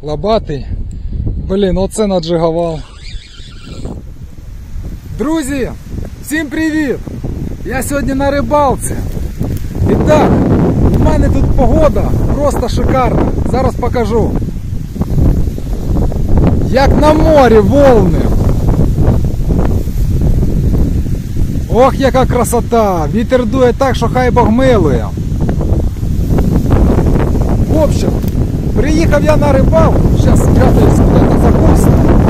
лобатий. Блін, оце наджигавав. Друзі, всім привіт! Я сьогодні на рибалці. І так, у мене тут погода просто шикарна. Зараз покажу. Як на морі волни. Ох, яка красота! Вітер дує так, що хай Бог милує. В общем, приїхав я на рибалку. Зараз спрятаюсь куда-то за куст.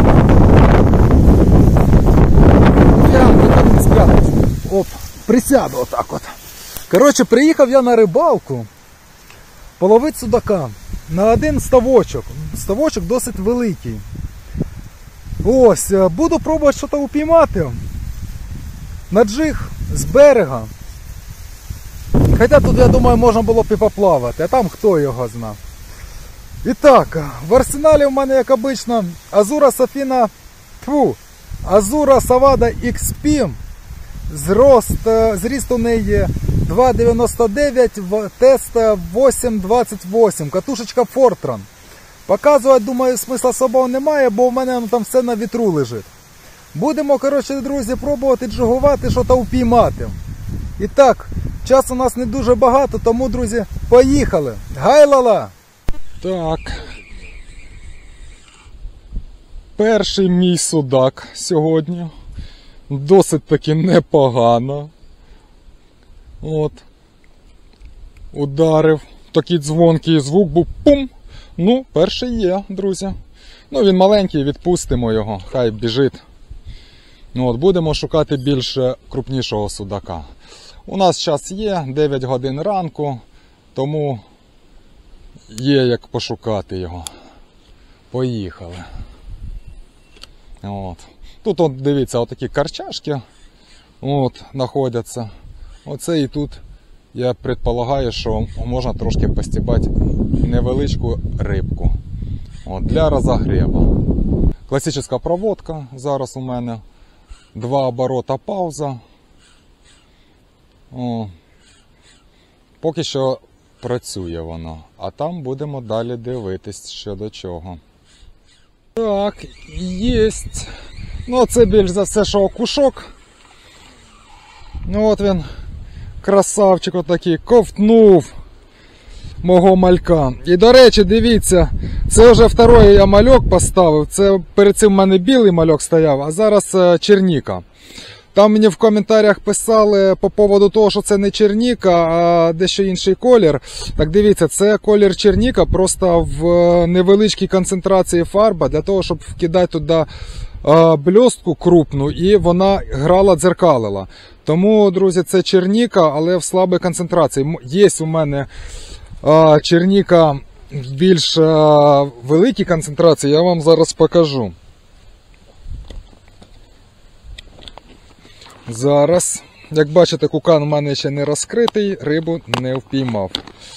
Я не спрятаюсь. Оп, присяду отак от. Коротше, приїхав я на рибалку половити судака на один ставочок. Ставочок досить великий. Ось, буду пробувати щось упіймати. На джиг з берега. Хоча тут, я думаю, можна було б і поплавати, а там хто його знав. І так, в арсеналі в мене, як обично, Azura Savada XP. Зріст у неї 2,99, тест 8,28, катушечка Fortran. Показувати, думаю, смисла особого немає, бо в мене там все на вітру лежить. Будемо, коротше, друзі, пробувати джигувати, що-то упіймати. І так, часу у нас не дуже багато, тому, друзі, поїхали. Гай-ла-ла! Так. Перший мій судак сьогодні. Досить таки непогано. От. Ударив. Такий дзвонкий звук був. Пум! Ну, перший є, друзі. Ну, він маленький, відпустимо його. Хай біжить. От, будемо шукати більш крупнішого судака. У нас час є, 9 годин ранку, тому є як пошукати його. Поїхали. От. Тут, от, дивіться, отакі карчашки от, знаходяться. Оце і тут, я предполагаю, що можна трошки постібати невеличку рибку. От, для розогріву. Класична проводка зараз у мене. 2 оборота пауза. О, поки що працює воно, а там будемо далі дивитись, що до чого. Так, єсть. Ну, це більш за все, що окушок. Ну, от він, красавчик отакий, ковтнув мого малька. І, до речі, дивіться, це вже второй я мальок поставив. Це перед цим в мене білий мальок стояв, а зараз черніка. Там мені в коментарях писали по поводу того, що це не черніка, а дещо інший колір. Так дивіться, це колір черніка, просто в невеличкій концентрації фарба, для того, щоб вкидати туди блістку крупну, і вона грала, дзеркалила. Тому, друзі, це черніка, але в слабій концентрації. Є у мене черніка в більш великій концентрації, я вам зараз покажу. Зараз, як бачите, кукан у мене ще не розкритий, рибу не впіймав.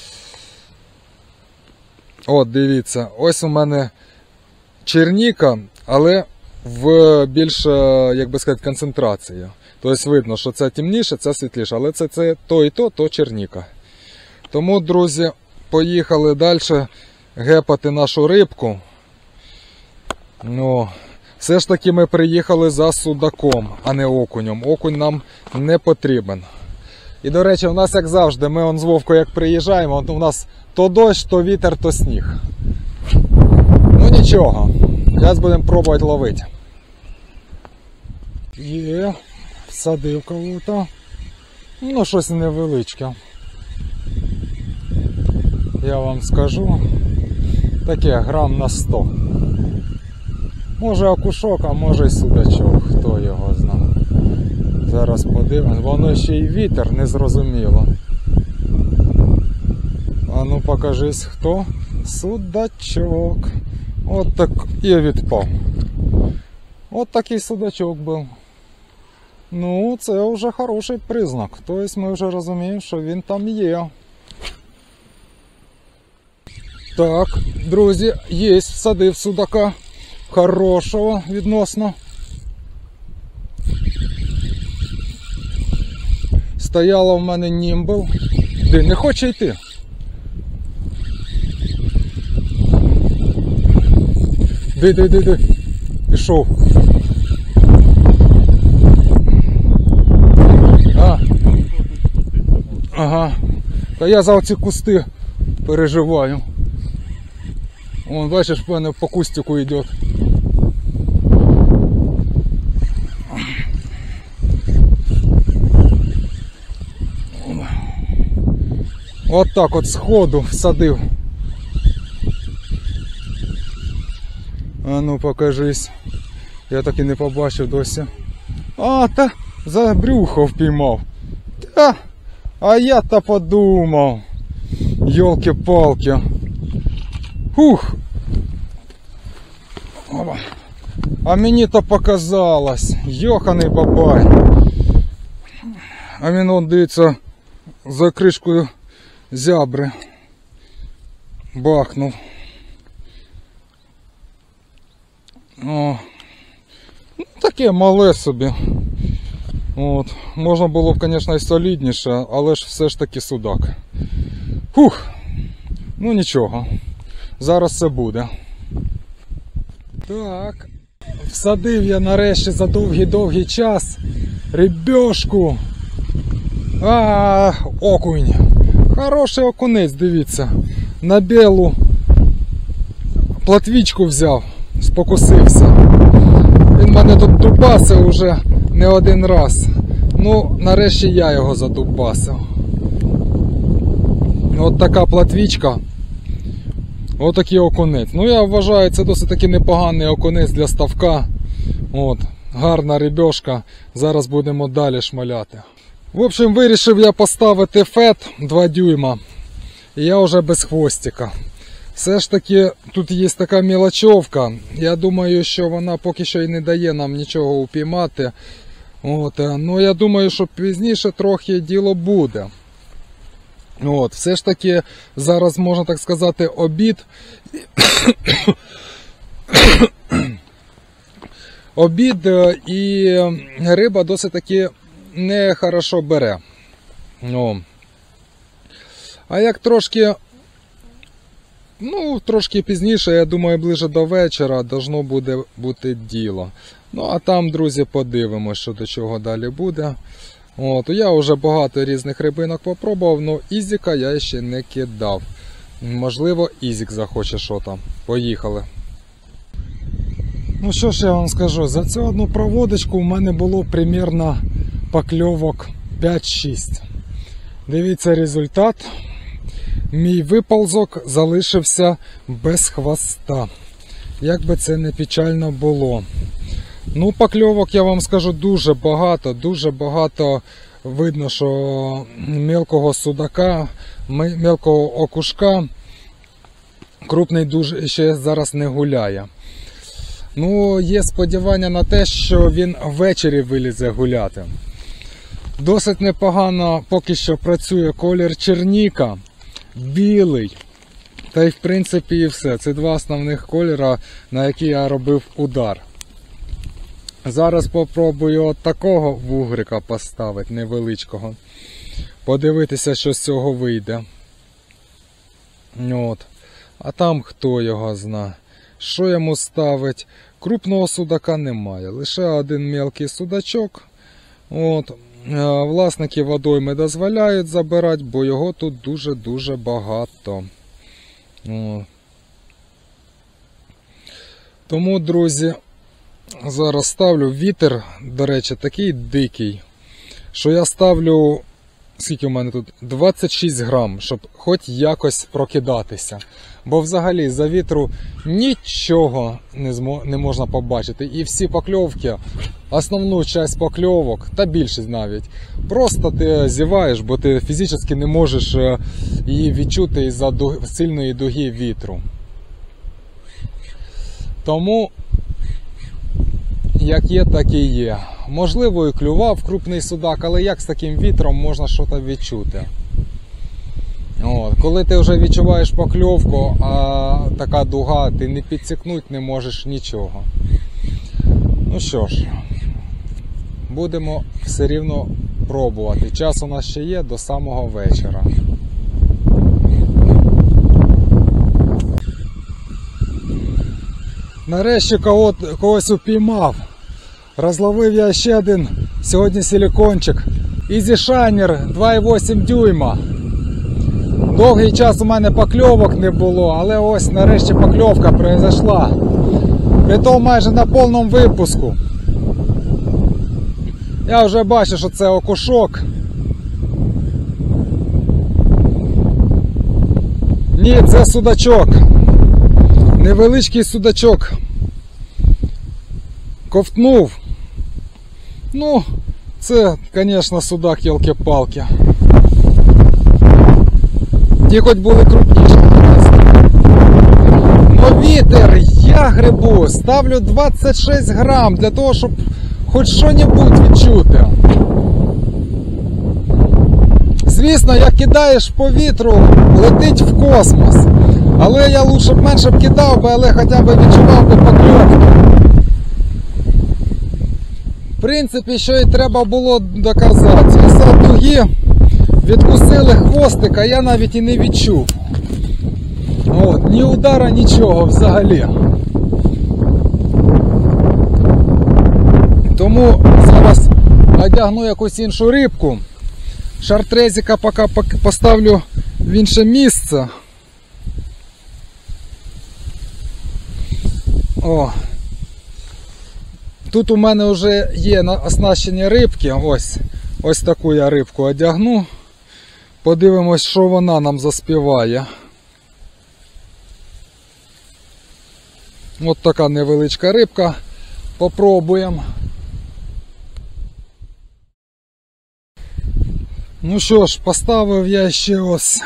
От, дивіться, ось у мене черніка, але в більш, як би сказати, концентрації. Тобто видно, що це темніше, це світліше, але це то і то черніка. Тому, друзі, поїхали далі гепати нашу рибку. Ну, все ж таки ми приїхали за судаком, а не окунем. Окунь нам не потрібен. І, до речі, у нас, як завжди, ми он з Вовкою як приїжджаємо, у нас то дощ, то вітер, то сніг. Ну нічого, зараз будемо пробувати ловити. Є, всадив кого-то. Ну, щось невеличке. Я вам скажу, таке грам на 100. Може окушок, а може й судачок, хто його знає. Зараз подивимось, воно ще й вітер, незрозуміло. А ну покажись, хто? Судачок. От так і відпав. От такий судачок був. Ну, це вже хороший признак. Тобто ми вже розуміємо, що він там є. Так, друзі, є, всадив судака. Хорошого відносно. Стояла в мене німбл. Де не хоче йти. Де. Пішов. Ага. Та я за оці кусти переживаю. Вон, бачиш, в мене по кустику йде. От так от сходу всадив. А ну покажись. Я так і не побачив досі. А, та за брюхо впіймав. Та, а я-то подумав. Йолки-палки. Фух. А мені-то показалось. Йоханий бабай. А він, он, дивіться, за кришкою зябри бахнув. О, ну, таке мале собі. От. Можна було б, звісно, і солідніше, але ж все ж таки судак. Фух, ну нічого, зараз все буде. Так, всадив я нарешті за довгий час рибешку. Окунь. Хороший окунець, дивіться. На білу платвічку взяв, спокусився. Він мене тут дубасив уже не один раз. Ну, нарешті я його задубасив. От така платвічка. От такий окунець. Ну, я вважаю, це досить таки непоганий окунець для ставка. От, гарна рибешка. Зараз будемо далі шмаляти. В общем, вирішив я поставити фет 2 дюйма. І я вже без хвостика. Все ж таки, тут є така мілочовка. Я думаю, що вона поки що і не дає нам нічого упіймати. От, ну, я думаю, що пізніше трохи діло буде. От, все ж таки, зараз, можна так сказати, обід. Обід і риба досить таки нехорошо бере. О. А як трошки, ну, трошки пізніше, я думаю, ближе до вечора, должно буде бути діло. Ну, а там, друзі, подивимось, що до чого далі буде. От, я вже багато різних рибинок попробував, але ізіка я ще не кидав. Можливо, ізік захоче що там. Поїхали. Ну що ж я вам скажу, за цю одну проводочку у мене було примерно покльовок 5-6. Дивіться результат. Мій виползок залишився без хвоста. Як би це не печально було. Ну, покльовок, я вам скажу, дуже багато видно, що мелкого судака, мелкого окушка, крупний дуже ще зараз не гуляє. Ну, є сподівання на те, що він ввечері вилізе гуляти. Досить непогано поки що працює колір черніка, білий. Та й в принципі і все. Це 2 основних кольори, на які я робив удар. Зараз попробую от такого вугрика поставити, невеличкого. Подивитися, що з цього вийде. От. А там хто його зна. Що йому ставить? Крупного судака немає. Лише один мелкий судачок. От. Власники водойми дозволяють забирати, бо його тут дуже-дуже багато. От. Тому, друзі, зараз ставлю вітер, до речі, такий дикий, що я ставлю, скільки у мене тут, 26 грам, щоб хоч якось прокидатися. Бо взагалі за вітру нічого не можна побачити. І всі покльовки, основну часть покльовок, та більшість навіть, просто ти зіваєш, бо ти фізично не можеш її відчути із-за сильної дуги вітру. Тому як є, так і є. Можливо, і клював крупний судак, але як з таким вітром можна щось відчути? От. Коли ти вже відчуваєш покльовку, а така дуга, ти не підсікнути не можеш нічого. Ну що ж, будемо все рівно пробувати. Час у нас ще є до самого вечора. Нарешті когось упіймав. Розловив я ще один сьогодні силікончик. Easy Shiner 2,8 дюйма. Довгий час у мене покльовок не було, але ось нарешті покльовка произошла. Притом майже на повному випуску. Я вже бачу, що це окушок. Ні, це судачок. Невеличкий судачок. Ковтнув. Ну, це, звісно, судак, ялки-палки. Ті хоч були крупніші. Но вітер, я грибу, ставлю 26 грам для того, щоб хоч що-небудь відчути. Звісно, як кидаєш по вітру, летить в космос. Але я лучше б менше б кидав би, але хоча б відчував би покльовку. В принципі, що і треба було доказати. Після дуги відкусили хвостик, а я навіть і не відчув. От, ні удара, нічого взагалі. Тому зараз одягну якусь іншу рибку. Шартрезика поки поставлю в інше місце. О. Тут у мене вже є оснащені рибки. Ось таку я рибку одягну. Подивимось, що вона нам заспіває. От така невеличка рибка. Попробуємо. Ну що ж, поставив я ще ось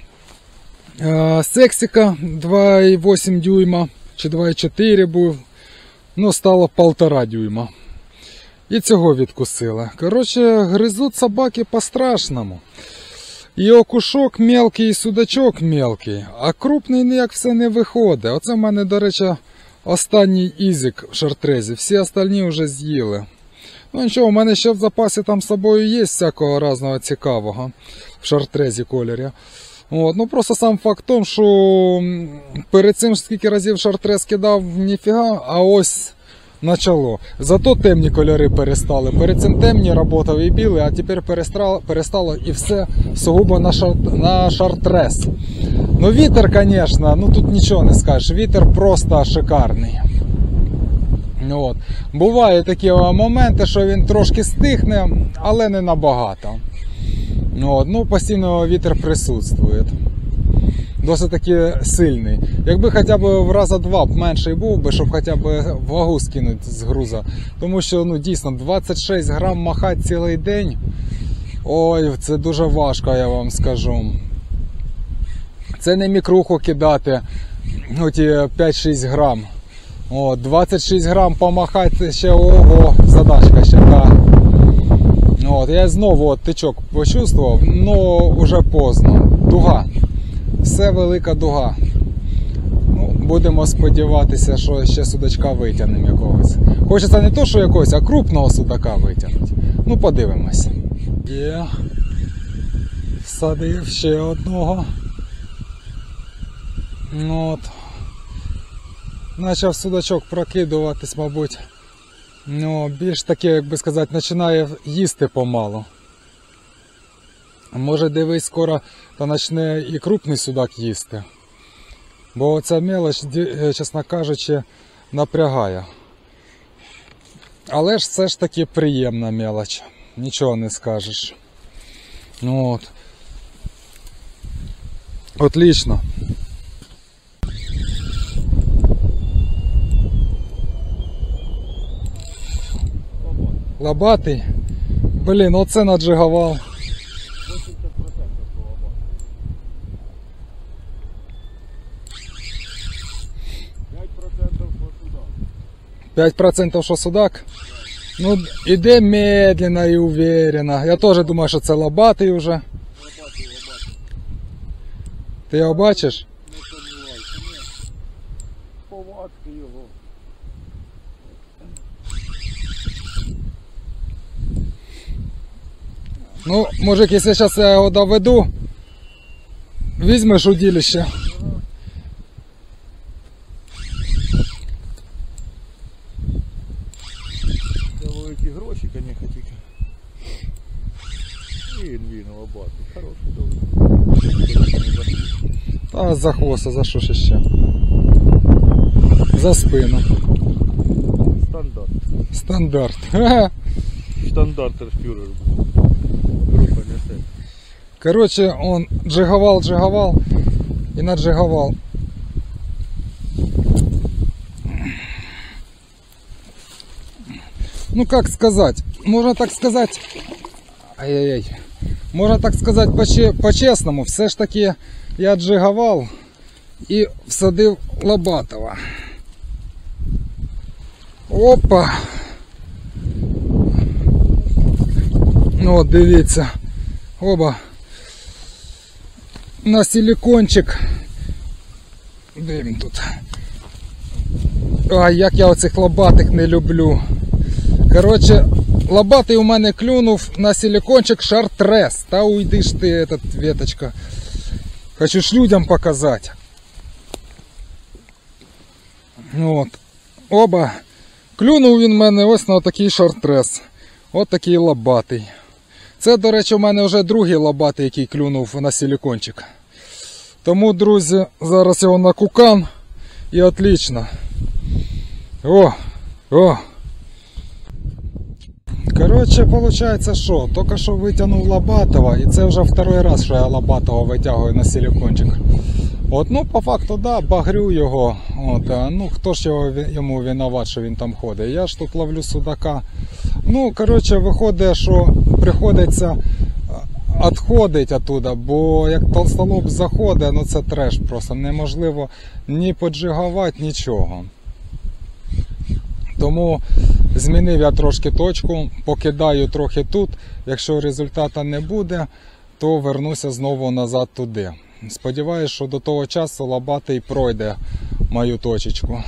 сексика 2,8 дюйма, чи 2,4 був. Ну, стало 1,5 дюйма. І цього відкусили. Коротше, гризуть собаки по-страшному. І окушок мелкий, і судачок мелкий. А крупний ніяк все не виходить. Оце в мене, до речі, останній ізик в шартрезі. Всі остальні вже з'їли. Ну нічого, у мене ще в запасі там з собою є всякого разного цікавого в шартрезі кольорі. От, ну просто сам факт в тому, що перед цим скільки разів шартрез кидав, ніфіга, а ось почало. Зато темні кольори перестали. Перед цим темні працював і білий, а тепер перестало і все сугубо на шартрез. Ну вітер, звісно, ну тут нічого не скажеш, вітер просто шикарний. От. Бувають такі моменти, що він трошки стихне, але не набагато. От. Ну, постійно вітер присутствує. Досить таки сильний. Якби хоча б в рази два менший був би, щоб хоча б вагу скинути з груза. Тому що, ну, дійсно, 26 грам махати цілий день, ой, це дуже важко, я вам скажу. Це не мікруху кидати, оті 5-6 грам. О, 26 грам помахати ще, ого, задачка ще, да. От, я знову от тичок почувствував, но вже поздно. Дуга. Все велика дуга. Ну, будемо сподіватися, що ще судачка витягнемо якогось. Хочеться не то, що якогось, а крупного судака витягнути. Ну, подивимось. Є. Всадив ще одного. Ну, от. Почав судачок прокидуватись, мабуть. Ну, більш таке, як би сказати, починає їсти помалу. Може, дивись, скоро то почне і крупний судак їсти. Бо ця мелоч, чесно кажучи, напрягає. Але ж все ж таки приємна мелоч. Нічого не скажеш. Ну, от. Отлично. Лобатий. Блін, оце наджигував. 5% що судак? Ну, іде медленно і уверенно. Я теж думаю, що це лобатий вже. Ти його бачиш? Повадки його. Ну, мужик, якщо зараз я його доведу, візьмеш удилище. лобатий. Хороший доволі. Та за хвост, а за що ж ще? За спину. Стандарт. Стандарт. Ха-ха. Штандартерфюрер. Група несе. Короче, он джиговал и наджиговал. Ну как сказать, можно так сказать, ай-яй-яй, можно так сказать по-чесному, все ж таки я джиговал і всадив Лобатова. Опа! Ну от дивіться, оба на силикончик. Де він тут? Ай, як я оцих лобатих не люблю. Коротше, лобатий у мене клюнув на силикончик шартрес. Та уйди ж ти, этот, веточка. Хочу ж людям показати. От. Оба. Клюнув він в мене ось на такий шартрес. Ось такий лобатий. Це, до речі, у мене вже другий лобатий, який клюнув на силикончик. Тому, друзі, зараз його на кукан і отлично. О! О! Коротше, виходить, що? Тільки що витягнув Лобатова, і це вже второй раз, що я Лобатова витягую на силикончик. От, ну, по факту, да, багрю його. От, ну, хто ж йому винуват, що він там ходить? Я ж тут ловлю судака. Ну, коротше, виходить, що приходиться відходити оттуда, бо як толстолоб заходить, ну це треш просто. Неможливо ні поджигувати, нічого. Тому змінив я трошки точку, покидаю трохи тут. Якщо результату не буде, то вернуся знову назад туди. Сподіваюсь, що до того часу Лобатий пройде мою точечку.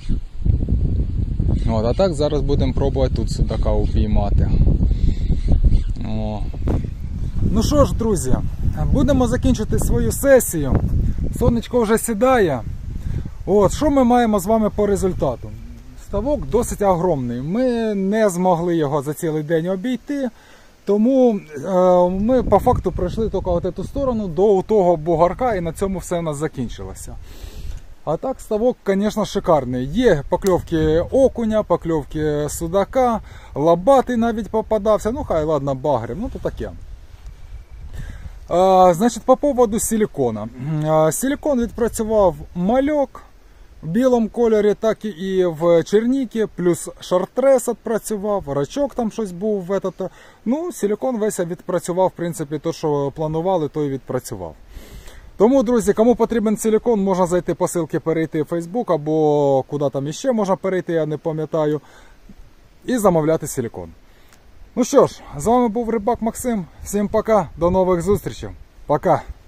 От, а так зараз будемо пробувати тут судака упіймати. О. Ну що ж, друзі, будемо закінчити свою сесію. Сонечко вже сідає. От, що ми маємо з вами по результату? Ставок досить огромний. Ми не змогли його за цілий день обійти. Тому ми по факту пройшли тільки от цю сторону до того бугорка, і на цьому все у нас закінчилося. А так ставок, звісно, шикарний. Є покльовки окуня, покльовки судака, лобатий навіть попадався. Ну хай, ладно, багрем, ну то таке. Значить, по поводу силикона. Силикон відпрацював мальок в білому кольорі, так і в черніки, плюс шартрес відпрацював, рачок там щось був. Ну, силикон весь відпрацював, в принципі, то, що планували, то і відпрацював. Тому, друзі, кому потрібен силикон, можна зайти по ссылці, перейти в Facebook, або куди там іще можна перейти, я не пам'ятаю, і замовляти силикон. Ну що ж, з вами був Рибак Максим, всім пока, до нових зустрічей, пока!